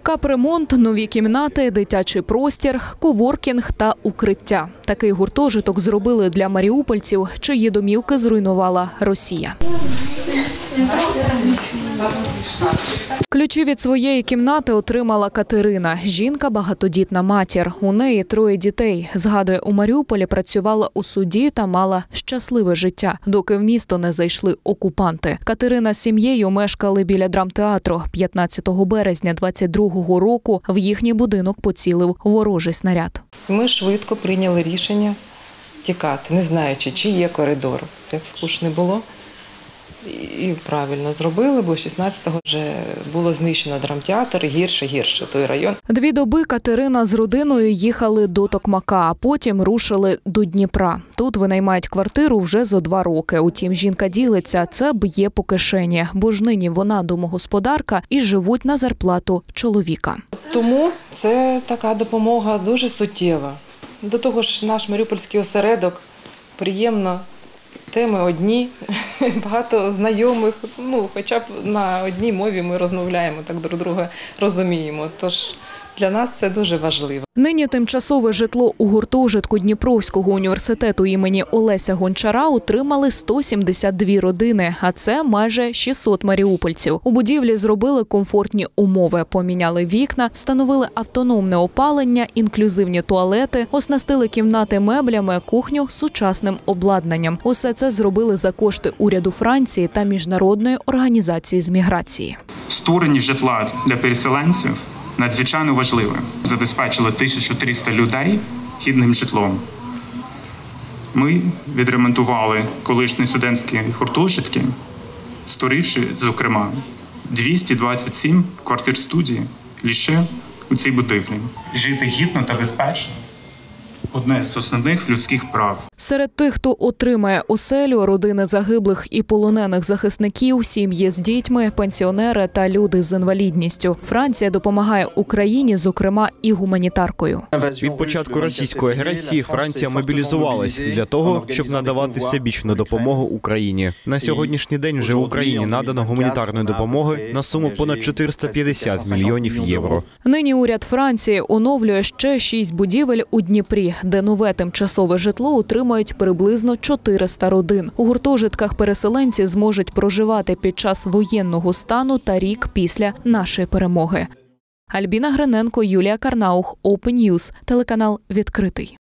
Капремонт, нові кімнати, дитячий простір, коворкінг та укриття. Такий гуртожиток зробили для маріупольців, чиї домівки зруйнувала Росія. Ключі від своєї кімнати отримала Катерина. Жінка – багатодітна матір. У неї 3 дітей. Згадує, у Маріуполі працювала у суді та мала щасливе життя, доки в місто не зайшли окупанти. Катерина з сім'єю мешкали біля драмтеатру. 15 березня 22-го року в їхній будинок поцілив ворожий снаряд. Ми швидко прийняли рішення тікати, не знаючи, чи є коридор. Як скучно не було. І правильно зробили, бо 16-го вже було знищено драмтеатр, гірше той район. 2 доби Катерина з родиною їхали до Токмака, а потім рушили до Дніпра. Тут винаймають квартиру вже зо 2 роки. Утім, жінка ділиться, це б'є по кишені, бо ж нині вона домогосподарка і живуть на зарплату чоловіка. Тому це така допомога дуже суттєва. До того ж, наш маріупольський осередок приємно. Теми одні, багато знайомих, хоча б на одній мові ми розмовляємо, так друг друга розуміємо. Тож для нас це дуже важливо. Нині тимчасове житло у гуртожитку Дніпровського університету імені Олеся Гончара отримали 172 родини, а це майже 600 маріупольців. У будівлі зробили комфортні умови, поміняли вікна, встановили автономне опалення, інклюзивні туалети, оснастили кімнати меблями, кухню сучасним обладнанням. Усе це зробили за кошти уряду Франції та Міжнародної організації з міграції. Створення житла для переселенців надзвичайно важливе. Забезпечили 1300 людей гідним житлом. Ми відремонтували колишні студентські гуртожитки, створивши, зокрема, 227 квартир-студій лише у цій будівлі. Жити гідно та безпечно – одне з основних людських прав. Серед тих, хто отримає оселю – родини загиблих і полонених захисників, сім'ї з дітьми, пенсіонери та люди з інвалідністю. Франція допомагає Україні, зокрема, і гуманітаркою. Від початку російської агресії Франція мобілізувалась для того, щоб надавати всебічну допомогу Україні. На сьогоднішній день вже Україні надано гуманітарної допомоги на суму понад 450 мільйонів євро. Нині уряд Франції оновлює ще 6 будівель у Дніпрі, де нове тимчасове житло отримують приблизно 400 родин. У гуртожитках переселенці зможуть проживати під час воєнного стану та рік після нашої перемоги. Альбіна Гриненко, Юлія Карнаух, Open News, телеканал «Відкритий».